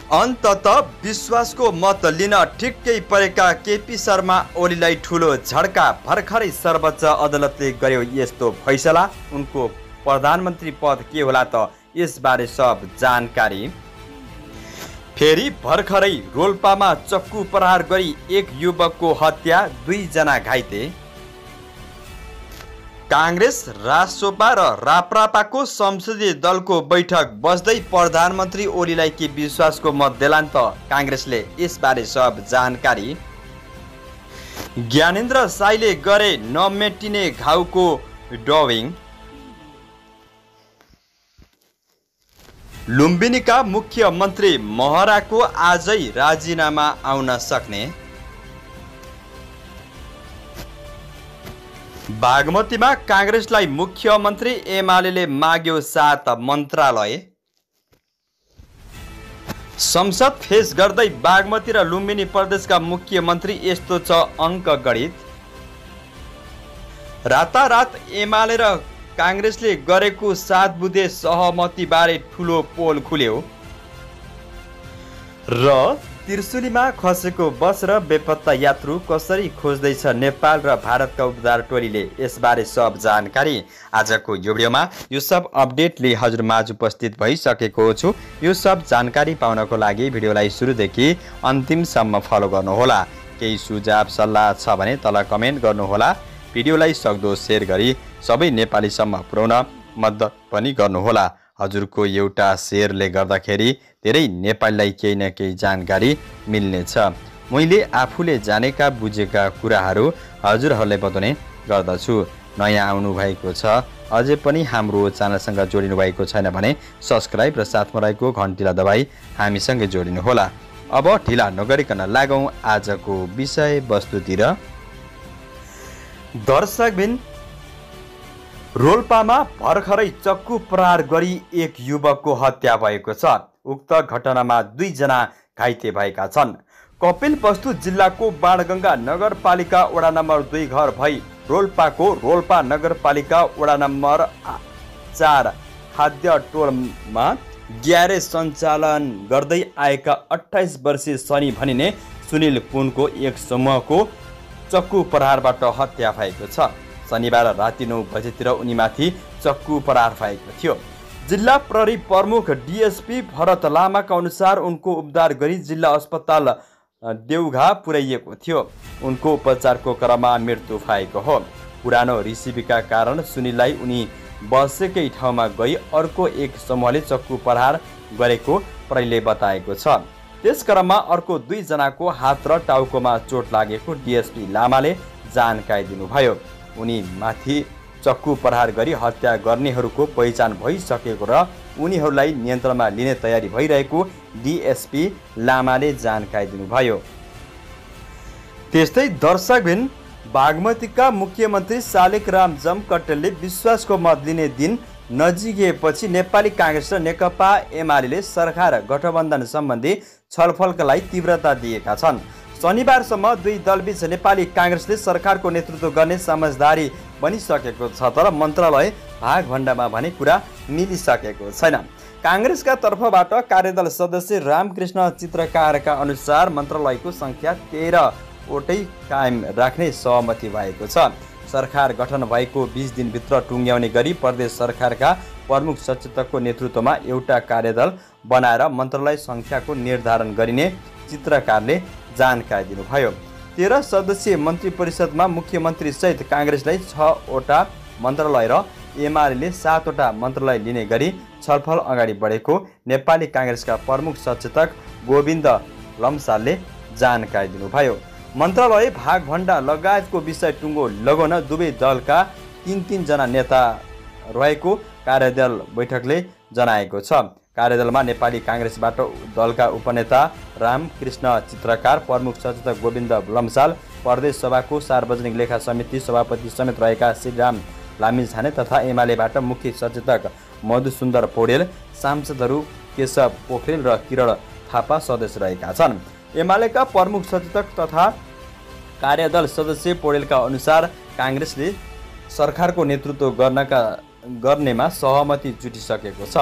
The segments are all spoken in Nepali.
अन्ततः विश्वासको मत लिन ठिक्कै परेका केपी शर्मा ओलीलाई ठुलो झड्का। भर्खरै सर्वोच्च अदालतले गर्यो यस्तो फैसला। उनको प्रधानमन्त्री पद के होला त यसबारे सब जानकारी। फेरि भर्खरै रोल्पामा चक्कु प्रहार गरी एक युवकको हत्या, 2 जना घाइते। काङ्ग्रेस, रासोपा र राप्रपाको संसदीय दलको बैठक बस्दै प्रधानमन्त्री ओलीलाई के विश्वासको मत देलान् त काङ्ग्रेसले यसबारे सब जानकारी। ज्ञानेन्द्र साईले गरे नमेटिने घाउको डबिङ। लुम्बिनीका मुख्यमन्त्री महराको आजै राजीनामा आउन सक्ने। बागमतीमा काङ्ग्रेसलाई मुख्यमन्त्री एमाले माग्यो 7 मन्त्रालय। संसद फेस गर्दै बागमती र लुम्बिनी प्रदेशका मुख्यमन्त्री यस्तो छ अङ्क गणित। रातारात एमाले र काङ्ग्रेसले गरेको 7 बुँदे सहमतिबारे ठुलो पोल खुल्यो। र त्रिशुलीमा खसेको बस र बेपत्ता यात्रु कसरी खोज्दैछ नेपाल र भारतका उद्धार टोलीले, यसबारे सब जानकारी। आजको यो भिडियोमा यो सब अपडेट लिई हजुर माझ उपस्थित भइसकेको छु। यो सब जानकारी पाउनको लागि भिडियोलाई सुरुदेखि अन्तिमसम्म फलो गर्नुहोला। केही सुझाव सल्लाह छ भने तल कमेन्ट गर्नुहोला। भिडियोलाई सक्दो सेयर गरी सबै नेपालीसम्म पुर्याउन मद्दत पनि गर्नुहोला। हजुरको एउटा सेयरले गर्दाखेरि धेरै नेपालीलाई केही न केही जानकारी मिल्नेछ। मैले आफूले जानेका बुझेका कुराहरू हजुरहरूलाई बताउने गर्दछु। नयाँ आउनु भएको छ, अझै पनि हाम्रो च्यानलसँग जोडिनु भएको छैन भने सब्सक्राइब र साथमा रहेको घन्टीलाई दबाई हामीसँग जोडिनुहोला। अब ढिला नगरिकन लागौँ आजको विषयवस्तुतिर। दर्शकबिन, रोल्पामा भर्खरै चक्कु प्रहार गरी एक युवकको हत्या भएको छ। उक्त घटनामा 2 जना घाइते भएका छन्। कपिलवस्तु जिल्लाको बाणगङ्गा नगरपालिका वडा नम्बर 2 घर भई रोल्पाको रोल्पा नगरपालिका वडा नम्बर 4 खाद्य टोलमा ग्यारेज सञ्चालन गर्दै आएका 28 वर्षीय सनी भनिने सुनिल पुनको एक समूहको चक्कु प्रहारबाट हत्या भएको छ। शनिबार राति 9 बजेतिर उनीमाथि चक्कु प्रहार भएको थियो। जिल्ला प्रहरी प्रमुख डिएसपी भरत लामाका अनुसार उनको उपचार गरी जिल्ला अस्पताल देउघा पुर्याइएको थियो। उनको उपचारको क्रममा मृत्यु भएको हो। पुरानो रिसिभीका कारण सुनिललाई उनी बसेकै ठाउँमा गई अर्को एक समूहले चक्कु प्रहार गरेको प्रहरीले बताएको छ। त्यस क्रममा अर्को 2 जनाको हात र टाउकोमा चोट लागेको डिएसपी लामाले जानकारी दिनुभयो। उनी माथि चक्कु प्रहार गरी हत्या गर्नेहरूको पहिचान भइसकेको र उनीहरूलाई नियन्त्रणमा लिने तयारी भइरहेको डिएसपी लामाले जानकारी दिनुभयो। त्यस्तै दर्शकबिन, बागमतीका मुख्यमन्त्री शालिक राम जमकटले विश्वासको मत लिने दिन नजिकिएपछि नेपाली काङ्ग्रेस र नेकपा एमाले सरकार गठबन्धन सम्बन्धी छलफलका लागि तीव्रता दिएका छन्। शनिबारसम्म 2 दलबीच नेपाली काङ्ग्रेसले सरकारको नेतृत्व गर्ने समझदारी बनिसकेको छ, तर मन्त्रालय भागभण्डामा भने कुरा मिलिसकेको छैन। काङ्ग्रेसका तर्फबाट कार्यदल सदस्य रामकृष्ण चित्रकारका अनुसार मन्त्रालयको सङ्ख्या 13 वटै कायम राख्ने सहमति भएको छ। सरकार गठन भएको 20 दिनभित्र टुङ्ग्याउने गरी प्रदेश सरकारका प्रमुख सचेतकको नेतृत्वमा एउटा कार्यदल बनाएर मन्त्रालय सङ्ख्याको निर्धारण गरिने चित्रकारले जानकारी दिनुभयो। 13 सदस्यीय मन्त्री परिषदमा मुख्यमन्त्री सहित काङ्ग्रेसलाई 6 वटा मन्त्रालय र एमाले 7 वटा मन्त्रालय लिने गरी छलफल अगाडि बढेको नेपाली काङ्ग्रेसका प्रमुख सचेतक गोविन्द लम्सालले जानकारी दिनुभयो। मन्त्रालय भागभण्डा लगायतको विषय टुङ्गो लगाउन दुवै दलका 3 जना नेता रहेको कार्यदल बैठकले जनाएको छ। कार्यदलमा नेपाली काङ्ग्रेसबाट दलका उपनेता रामकृष्ण चित्रकार, प्रमुख सचेतक गोविन्द लम्साल, प्रदेश सभाको सार्वजनिक लेखा समिति सभापति समेत रहेका श्रीराम लामिछाने तथा एमालेबाट मुख्य सचेतक मधुसुन्दर पौडेल, सांसदहरू केशव पोखरेल र किरण थापा सदस्य रहेका छन्। एमालेका प्रमुख सचेतक तथा कार्यदल सदस्य पौडेलका अनुसार काङ्ग्रेसले सरकारको नेतृत्व गर्नेमा सहमति जुटिसकेको छ।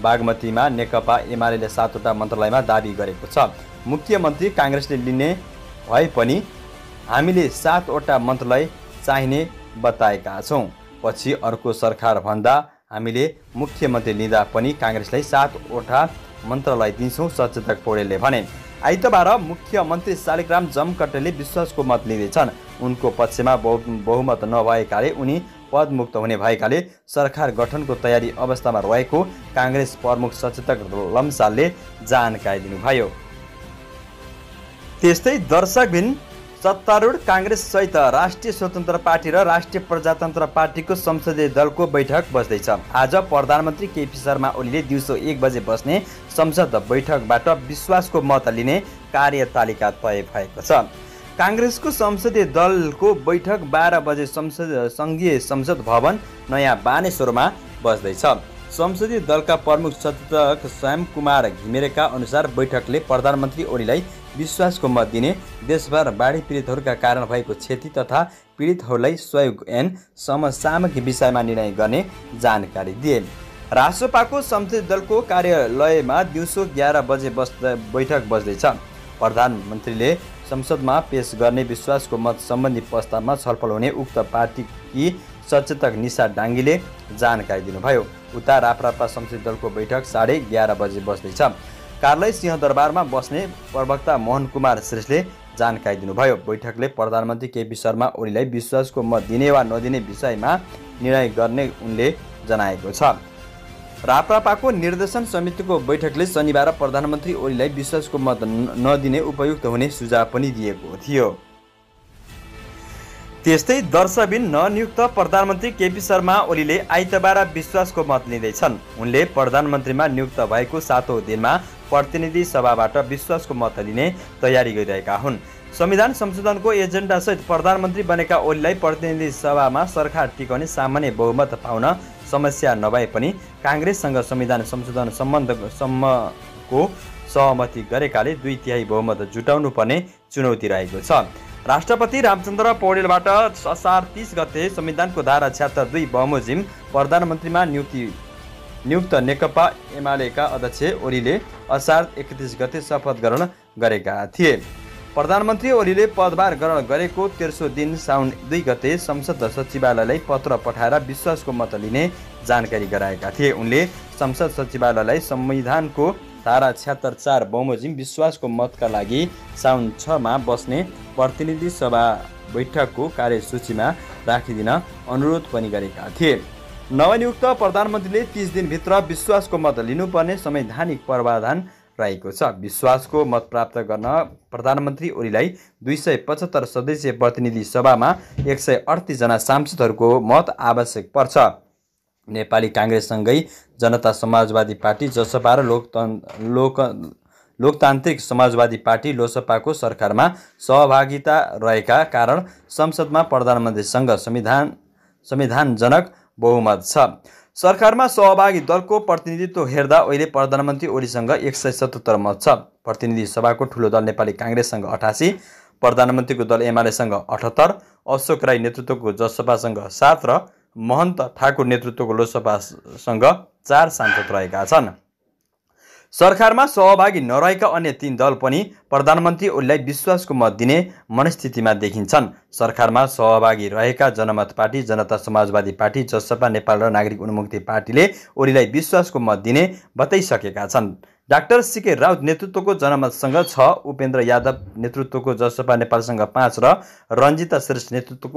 बागमतीमा नेकपा एमाले 7वटा मन्त्रालयमा दाबी गरेको छ। मुख्यमन्त्री काङ्ग्रेसले लिने भए पनि हामीले 7वटा मन्त्रालय चाहिने बताएका छौँ। पछि अर्को सरकार भन्दा हामीले मुख्यमन्त्री लिँदा पनि काङ्ग्रेसलाई 7वटा मन्त्रालय दिन्छौँ, सचेतक पौडेलले भने। आइतबार मुख्यमन्त्री शालिग्राम जमकट्टेले विश्वासको मत लिँदैछन्। उनको पक्षमा बहुमत नभएकाले उनी पदमुक्त हुने भएकाले सरकार गठनको तयारी अवस्थामा रहेको काङ्ग्रेस प्रमुख सचेतक लम्सालले जानकारी दिनुभयो। त्यस्तै दर्शकबिन सत्तारूढ काङ्ग्रेस सहित राष्ट्रिय स्वतन्त्र पार्टी र राष्ट्रिय प्रजातन्त्र पार्टीको संसदीय दलको बैठक बस्दैछ। आज प्रधानमन्त्री केपी शर्मा ओलीले दिउँसो 1 बजे बस्ने संसद बैठकबाट विश्वासको मत लिने कार्यतालिका तय भएको छ। काङ्ग्रेसको संसदीय दलको बैठक 12 बजे सङ्घीय संसद भवन नयाँ बानेश्वरमा बस्दैछ। संसदीय दलका प्रमुख सचेतक स्वयं कुमार घिमिरेका अनुसार बैठकले प्रधानमन्त्री ओलीलाई विश्वासको मत दिने, देशभर बाढी पीडितहरूका कारण भएको क्षति तथा पीडितहरूलाई सहयोग एवं समसामयिक विषयमा निर्णय गर्ने जानकारी दिए। रासोपाको संसदीय दलको कार्यालयमा दिउँसो 11 बजे बैठक बस्दैछ। प्रधानमन्त्रीले संसदमा पेश गर्ने विश्वासको मत सम्बन्धी प्रस्तावमा छलफल हुने उक्त पार्टीकी सचेतक निशा डाङ्गीले जानकारी दिनुभयो। उता राप्रपा संसदीय दलको बैठक 11:30 बजे बस्दैछ। कार्यालय सिंहदरबारमा बस्ने प्रवक्ता मोहन कुमार श्रेष्ठले जानकारी दिनुभयो। बैठकले प्रधानमन्त्री केपी शर्मा ओलीलाई विश्वासको मत दिने वा नदिने विषयमा निर्णय गर्ने उनले जनाएको छ। राप्रपाको निर्देशन समितिको बैठकले शनिबार प्रधानमन्त्री ओलीलाई विश्वासको मत नदिने उपयुक्त हुने सुझाव पनि दिएको थियो। त्यस्तै दर्शकबिन ननियुक्त प्रधानमन्त्री केपी शर्मा ओलीले आइतबार विश्वासको मत लिँदैछन्। उनले प्रधानमन्त्रीमा नियुक्त भएको 7औं दिनमा प्रतिनिधि सभाबाट विश्वासको मत लिने तयारी गरिरहेका हुन्। संविधान संशोधनको एजेन्डासहित प्रधानमन्त्री बनेका ओलीलाई प्रतिनिधि सभामा सरकार टिकाउने सामान्य बहुमत पाउन समस्या नभए पनि काङ्ग्रेससँग संविधान संशोधन सम्मको सहमति गरेकाले 2/3 बहुमत जुटाउनु पर्ने चुनौती रहेको छ। राष्ट्रपति रामचन्द्र पौडेलबाट असार 30 गते संविधानको धारा 76(2) बमोजिम प्रधानमन्त्रीमा नियुक्त नेकपा एमालेका अध्यक्ष ओलीले असार 31 गते शपथ ग्रहण गरेका थिए। प्रधानमन्त्री ओलीले पदभार ग्रहण गरेको तेस्रो दिन साउन 2 गते संसद सचिवालयलाई पत्र पठाएर विश्वासको मत लिने जानकारी गराएका थिए। उनले संसद सचिवालयलाई संविधानको धारा 76(4) बमोजिम विश्वासको मतका लागि साउन 6 मा बस्ने प्रतिनिधि सभा बैठकको कार्यसूचीमा राखिदिन अनुरोध पनि गरेका थिए। नवनियुक्त प्रधानमन्त्रीले 30 दिनभित्र विश्वासको मत लिनुपर्ने संवैधानिक प्रावधान रहेको छ। विश्वासको मत प्राप्त गर्न प्रधानमन्त्री ओलीलाई 275 सदस्यीय प्रतिनिधि सभामा 138 जना सांसदहरूको मत आवश्यक पर्छ। नेपाली काङ्ग्रेससँगै जनता समाजवादी पार्टी जसपा र लोकतान्त्रिक समाजवादी पार्टी लोसपाको सरकारमा सहभागिता रहेका कारण संसदमा प्रधानमन्त्रीसँग संविधानजनक बहुमत छ। सरकारमा सहभागी दलको प्रतिनिधित्व हेर्दा अहिले प्रधानमन्त्री ओलीसँग 177 मत छ। प्रतिनिधि सभाको ठुलो दल नेपाली काङ्ग्रेससँग 88, प्रधानमन्त्रीको दल एमालेसँग 78, अशोक राई नेतृत्वको जसपासँग 7 र महन्त ठाकुर नेतृत्वको लोसपासँग 4 सांसद रहेका छन्। सरकारमा सहभागी नरहेका अन्य 3 दल पनि प्रधानमन्त्री ओलीलाई विश्वासको मत दिने मनस्थितिमा देखिन्छन्। सरकारमा सहभागी रहेका जनमत पार्टी, जनता समाजवादी पार्टी, जसपा नेपाल र नागरिक उन्मुक्ति पार्टीले ओलीलाई विश्वासको मत दिने बताइसकेका छन्। डाक्टर सीके राउत नेतृत्वको जनमतसँग 6, उपेन्द्र यादव नेतृत्वको जसपा नेपालसँग 5 र रञ्जिता श्रेष्ठ नेतृत्वको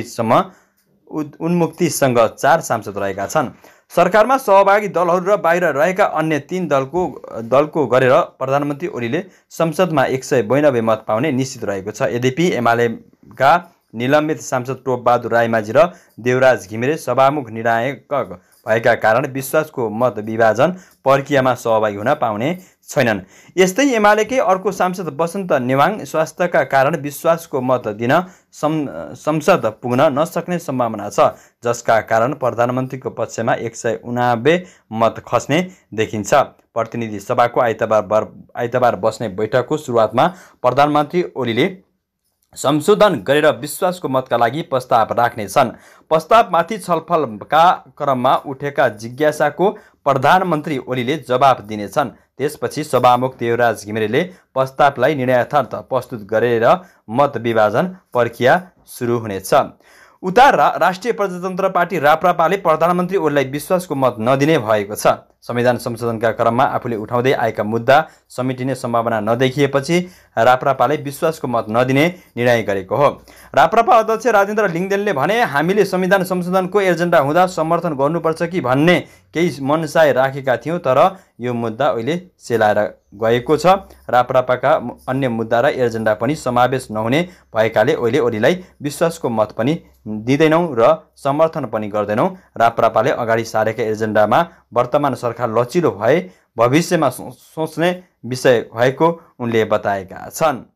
उन्मुक्तिसँग 4 सांसद रहेका छन्। सरकारमा सहभागी दलहरू र बाहिर रहेका अन्य 3 दलको गरेर प्रधानमन्त्री ओलीले संसदमा 192 मत पाउने निश्चित रहेको छ। यद्यपि एमालेका निलम्बित सांसद टोप बहादुर रायमाझी र देवराज घिमिरे सभामुख निर्णायक भएका कारण विश्वासको मत विभाजन प्रक्रियामा सहभागी हुन पाउने छैनन्। यस्तै एमालेकै अर्को सांसद वसन्त नेवाङ स्वास्थ्यका कारण विश्वासको मत दिन संसद पुग्न नसक्ने सम्भावना छ, जसका कारण प्रधानमन्त्रीको पक्षमा 189 मत खस्ने देखिन्छ। प्रतिनिधि सभाको आइतबार बस्ने बैठकको सुरुवातमा प्रधानमन्त्री ओलीले संशोधन गरेर विश्वासको मतका लागि प्रस्ताव राख्नेछन्। प्रस्तावमाथि छलफलका क्रममा उठेका जिज्ञासाको प्रधानमन्त्री ओलीले जवाब दिनेछन्। त्यसपछि सभामुख देवराज घिमिरेले प्रस्तावलाई निर्णयार्थ प्रस्तुत गरेर मत विभाजन प्रक्रिया सुरु हुनेछ। उता राष्ट्रिय प्रजातन्त्र पार्टी राप्रपाले प्रधानमन्त्री ओलीलाई विश्वासको मत नदिने भएको छ। संविधान संशोधनका क्रममा आफूले उठाउँदै आएका मुद्दा समेटिने सम्भावना नदेखिएपछि राप्रपाले विश्वासको मत नदिने निर्णय गरेको हो। राप्रपा अध्यक्ष राजेन्द्र लिङदेनले भने, हामीले संविधान संशोधनको एजेन्डा हुँदा समर्थन गर्नुपर्छ कि भन्ने केही मनसाय राखेका थियौँ, तर यो मुद्दा अहिले सेलाएर गएको छ। राप्रपाका अन्य मुद्दा र एजेन्डा पनि समावेश नहुने भएकाले अहिले ओलीलाई विश्वासको मत पनि दिँदैनौँ र समर्थन पनि गर्दैनौँ। राप्रपाले अगाडि सारेका एजेन्डामा वर्तमान सरकार लचिलो भए भविष्यमा सोच्ने विषय भएको उनले बताएका छन्।